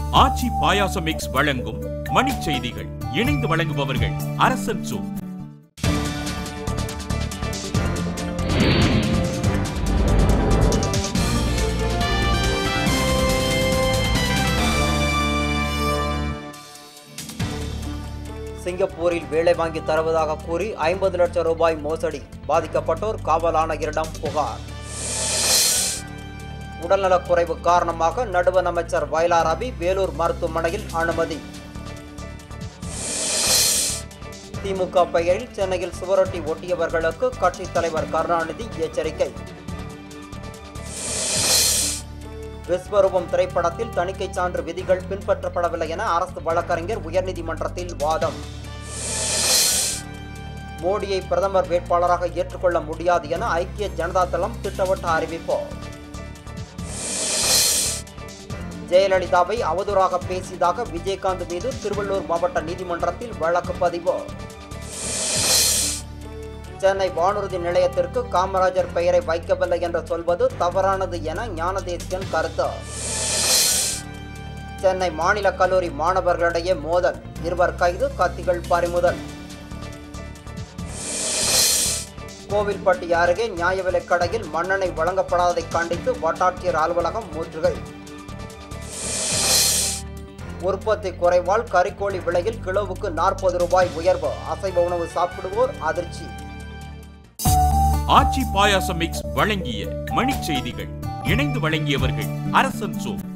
ஆச்சி பாயாசம் mix வழங்கும் மணிச் செய்திகள். இணைந்து வழங்குபவர்கள் அரசன் சூ. சிங்கப்பூரில் வேலை வாங்கி தருவதாக கூறி 50 லட்சம் ரூபாய் மோசடி, பாதிக்கப்பட்டோர் காவல் ஆணையரிடம் புகார். உடல்நலக்குறைவு காரணமாக நடுவண் அமைச்சர் வயலா ரவி வேலூர் மருத்துவமனையில் அனுமதி. திமுக பெயரில் சென்னையில் சுவரொட்டி ஒட்டியவர்களுக்கு கட்சித் தலைவர் கருணாநிதி எச்சரிக்கை. விஸ்வரூபம் திரைப்படத்தில் தணிக்கை சான்று விதிகள் பின்பற்றப்படவில்லை என அரசு வழக்கறிஞர் உயர்நீதிமன்றத்தில் வாதம். மோடியை பிரதமர் வேட்பாளராக ஏற்றுக்கொள்ள முடியாது என ஐக்கிய ஜனதா தளம் திட்டவட்ட அறிவிப்பு. ஜெயலலிதாவை அவதூறாக பேசியதாக விஜயகாந்த் மீது திருவள்ளூர் மாவட்ட நீதிமன்றத்தில் வழக்கு பதிவு. சென்னை வானூர்தி நிலையத்திற்கு காமராஜர் பெயரை வைக்கவில்லை என்று சொல்வது தவறானது என ஞானதேசிகன் கருத்து. சென்னை மாநில கல்லூரி மாணவர்களிடையே மோதல், 2 கைது, கத்திகள் பறிமுதல். கோவில்பட்டி அருகே நியாய விலைக் கடையில் மண்ணெண்ணெய் வழங்கப்படாததை கண்டித்து வட்டாட்சியர் அலுவலகம் முற்றுகை. உற்பத்தி குறைவால் கறிக்கோழி விலையில் கிலோவுக்கு 40 ரூபாய் உயர்வு, அசைவ உணவு சாப்பிடுவோர் அதிர்ச்சி. ஆச்சி பாயாசம் மிக்ஸ் வழங்கிய மணிச் செய்திகள். இணைந்து வழங்கியவர்கள் அரசன் சூ.